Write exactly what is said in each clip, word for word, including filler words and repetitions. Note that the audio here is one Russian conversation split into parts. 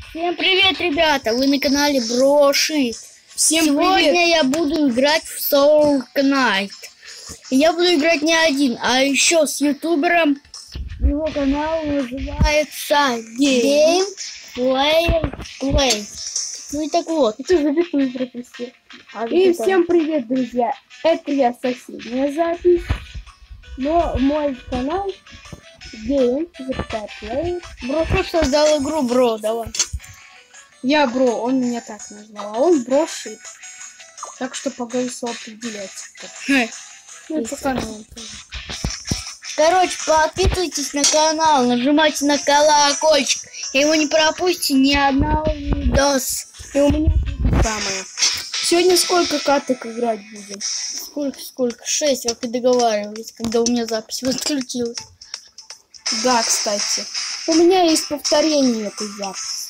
Всем привет, ребята! Вы на канале Брошит. Всем Сегодня привет. я буду играть в Soul Knight. И я буду играть не один, а еще с ютубером. Его канал называется Game Player Play. Ну и так вот. Ты запятую пропустил. А И это... всем привет, друзья. Это я соседняя запись. Но мой канал Game Player. Бро создал игру, бро, давай. Я бро, он меня так назвал, а он Брошит. Так что по голосу определяется. Ну, по каналу тоже. Короче, подписывайтесь на канал, нажимайте на колокольчик, и вы не пропустите ни одного видоса. И у меня то самое. Сегодня сколько каток играть будем? Сколько, сколько? Шесть, как и договаривались, когда у меня запись отключилась. Да, кстати. У меня есть повторение этой записи.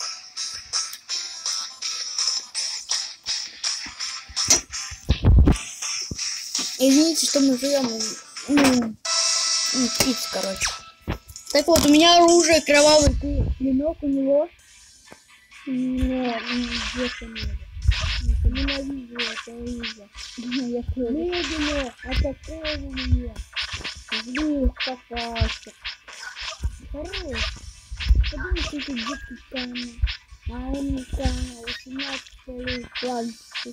Извините, что мы живем, ну, ну, птица, короче. Так вот, у меня оружие, кровавый клинок у него. Но где-то нет. Ненавижу это оружие. Медленно, атаковываю меня. Злых попался. Хорош. Подумайте, это детский канал. А он не канал, восемнадцатый план.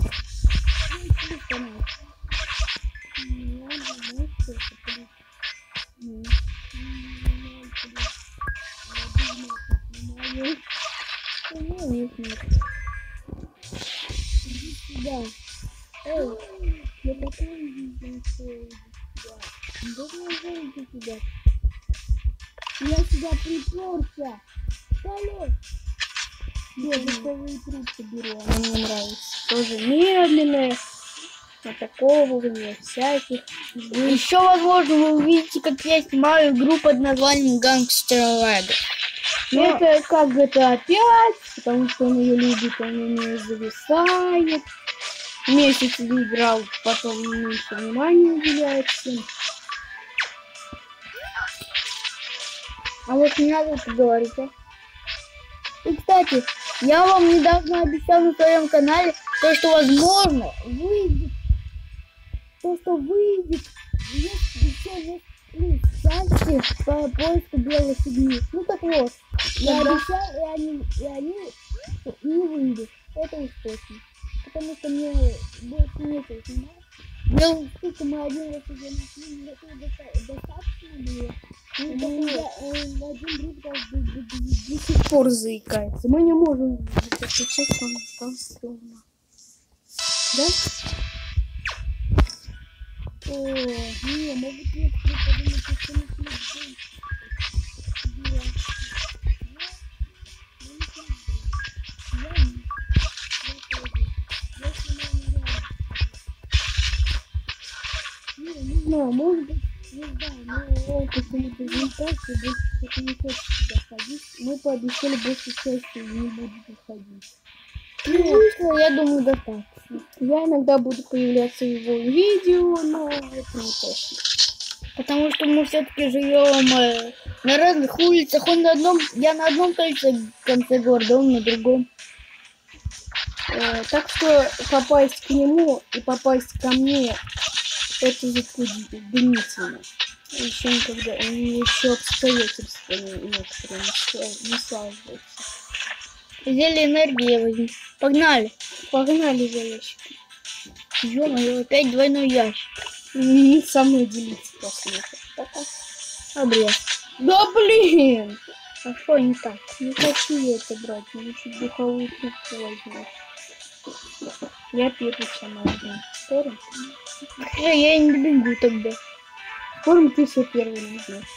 Да. Эй, я потом видел тебя. Да тебя. Я сюда приперся. Салют. Я быстрее трубку беру, она мне нравится. Тоже медленное атаковывание всяких. Еще, возможно, вы увидите, как я снимаю игру под названием Gangster Lag. Но это как джи ти эй пять, потому что он ее любит, он у нее зависает. Месяц играл, потом меньше внимания уделяет всем. А вот не надо это говорить, а? И, кстати, я вам недавно обещал на своем канале то, что, возможно, выйдет, то, что выйдет, есть еще есть части по поиску белой фигни. Ну так вот, я да. обещал, и они, и они не выйдут. Это уж точно. Потому что мне больше нечего снимать. Белую штуку мы один раз уже нашли, это достаточно было. Ну, Ну, я, э, один друг до, до, до, до сих пор заикается. Мы не можем сейчас там, там стрёмно. Да? О, не, могут некоторые подумать, что мы с ним не знаю, может быть, не знаю, но он почему-то не так, и больше не хочет сюда ходить. Мы пообещали больше части не будет уходить. Ну, я думаю, достаточно. Я иногда буду появляться в его видео, но это не точно. Потому что мы все-таки живем э, на разных улицах. Он на одном, я на одном конце, конце города, он на другом. Э, так что попасть к нему и попасть ко мне, это затруднительно. Еще никогда, еще обстоятельства некоторые не складываются. Зелье энергии я возьму. Погнали. Погнали за ящики. Ё-моё, опять двойной ящик. Не со мной делиться после этого. Обрез. Да блин! А что не так? Не хочу я это брать, мне чуть духовую трубку возьму. Я первый сама возьму. Спорим? Я не добегу тогда. Спорим, ты все первый возьмешь.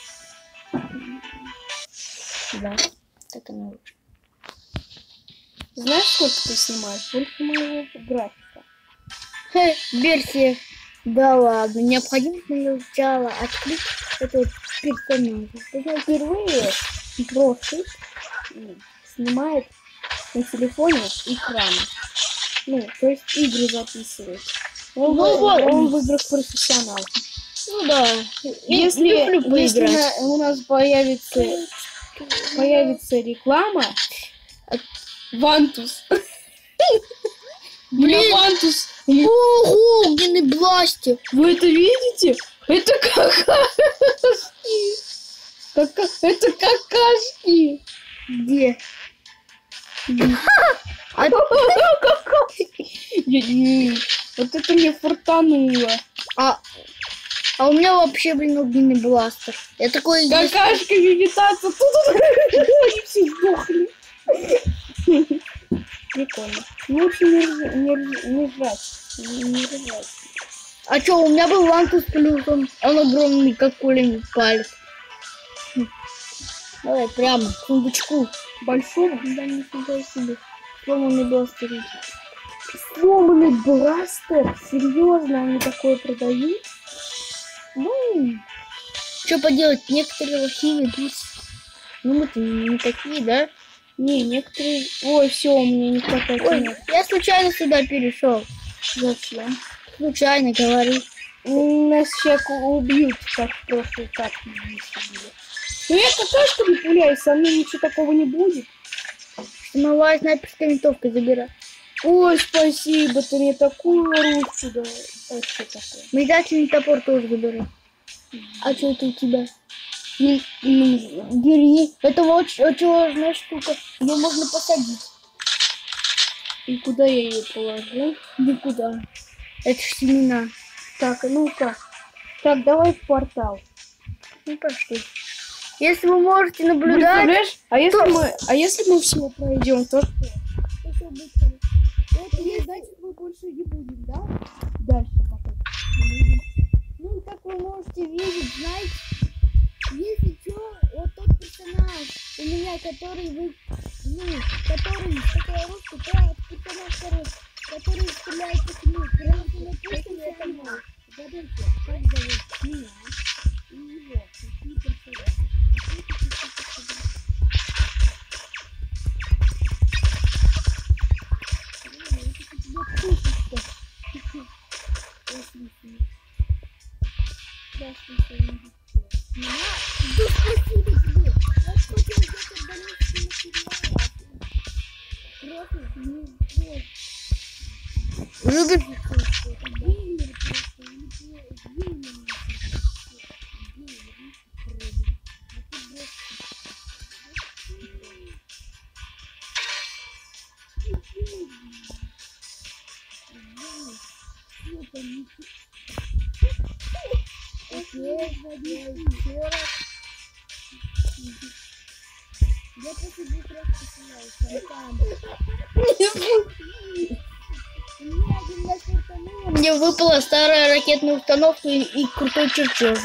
Да, так и лучше. Знаешь, сколько ты снимаешь? Больше моего графика. Хе, версия. Да ладно, необходимо сначала открыть этот персонаж. Это впервые Брошит снимает на телефоне экран. Ну, то есть игры записывает. Он, ну, в, вот. он в играх профессионал. Ну да. Если, если на, у нас появится, появится реклама, Вантус. Блин. Бля, Вантус. Ого, огненный бластер. Вы это видите? Это какашки. Кака... Это какашки. Где? А Вот это мне фартануло. А, а у меня вообще, блин, огненный бластер. Я такой... есть- Какашками витаться. Тут они все сдохли. Прикольно. Лучше не, рж- не, рж- не ржать. Не, не ржать. А чё, у меня был Вантус плюс, он, он огромный, как куленый палец. Хм. Давай прямо к сундучку. Большого? Да нифига себе. Сломанный бластер. Сломанный бластер? Серьезно, они такое продают? Ну, что поделать, некоторые лохи ведут. Ну, мы-то не, не такие, да? Не, некоторые... Ой, все, у меня не хватает. Ой, нет. я случайно сюда перешел. Зачем? Случайно, говорю. Нас сейчас убьют, как в прошлой катке были. Ну я какашками пуляюсь, со мной ничего такого не будет. Штурмовая снайперская винтовка забирай. Ой, спасибо, ты мне такую ручку дал. А что такое? Метательный топор тоже забирай. А что это у тебя? Ну, ну, Бери. Это вот очень важная штука. Ее можно посадить. и куда я ее положу? Никуда. Это ж семена. Так, ну-ка. Так, давай в портал. Ну пошли. Если вы можете наблюдать... Представляешь? А если то- мы, а если мы все пройдем, то что? то всё будет хорошо. Вот, и значит, мы больше не будем, да? Дальше потом. Ну, как вы можете видеть, знаете, если что, вот тот персонаж у меня, который вы, ну, который такой русский, то персонаж второй, который стреляет по нему, прямо напустим этому. Подождите, как зовут меня и его, какие персонажи? Любишь? Я после двух раз посылаюсь, там. Мне выпала старая ракетная установка и, и крутой чертеж.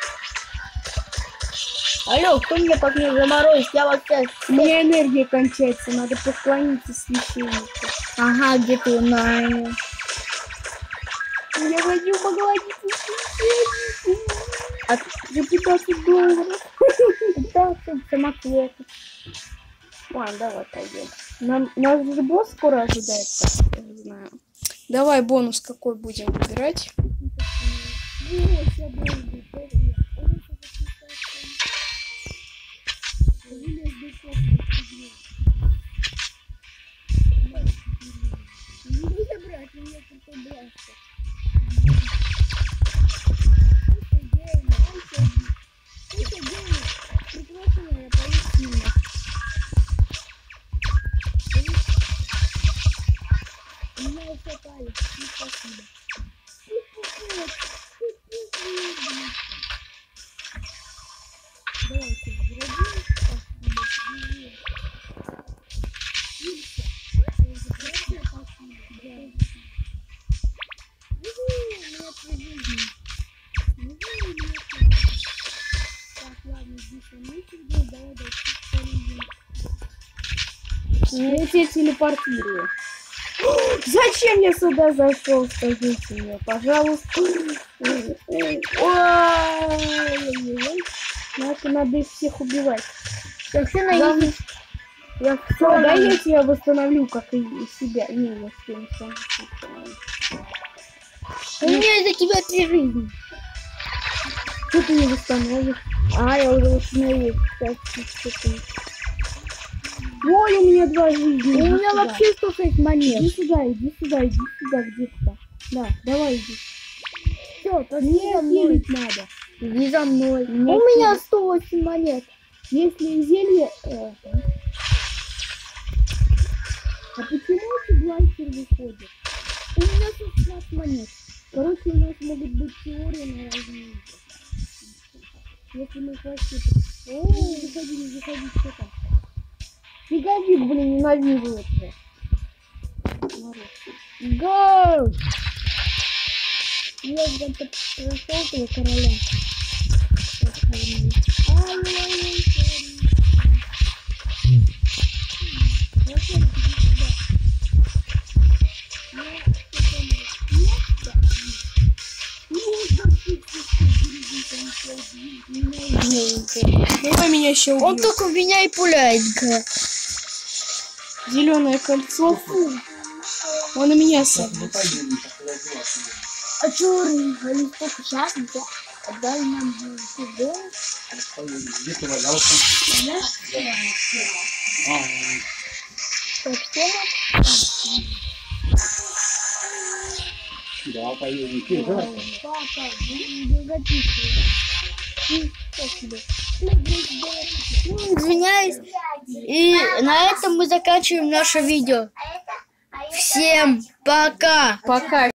Алло, кто меня посмел заморозить? Я вас сейчас... У меня энергия кончается, надо поклониться священнику. Ага, где ты нанял? Я хочу поклониться священнику. А за пятнадцать долларов. пятнадцать самоцветов. Ладно, давай пойдем. Нам, нас же босс скоро ожидается. Я не знаю. Давай бонус какой будем выбирать. Я тебя телепортирую. Зачем я сюда зашел? Скажите мне, пожалуйста. Ой, это надо их всех убивать. Я все наедешь. Я все Всё, да я тебя восстановлю, как и себя. Не, я с кем сам. У меня из-за тебя три жизни. Что ты не восстановишь? А, я уже восстановил. Сейчас, секунду. Ой, у меня два жизни. У иди меня сюда. вообще сто шесть монет. Иди сюда, иди сюда, иди сюда, где-то. Да, давай иди. Все, пошли Мне за мной. хилить надо. Иди за мной. Мне У меня хилить. сто восемь монет. Если зелье... э, А почему эти блайстеры выходят? У меня сто шестнадцать монет. Короче, у нас могут быть теории на разные. Если мы вообще... О, не заходи, не заходи, что там? Фиговик, блин, ненавижу это. Гоу! Я прям прошел того короля. Ай-яй-яй, Давай меня еще убьют. он только в меня и пуляет. Зеленое кольцо. Фу. Он на меня сам. А черный листок сейчас отдай нам сюда. Где ты валялся? Да, поедем. Ты жарко. Папа, ну, извиняюсь. И на этом мы заканчиваем наше видео. Всем пока! Пока.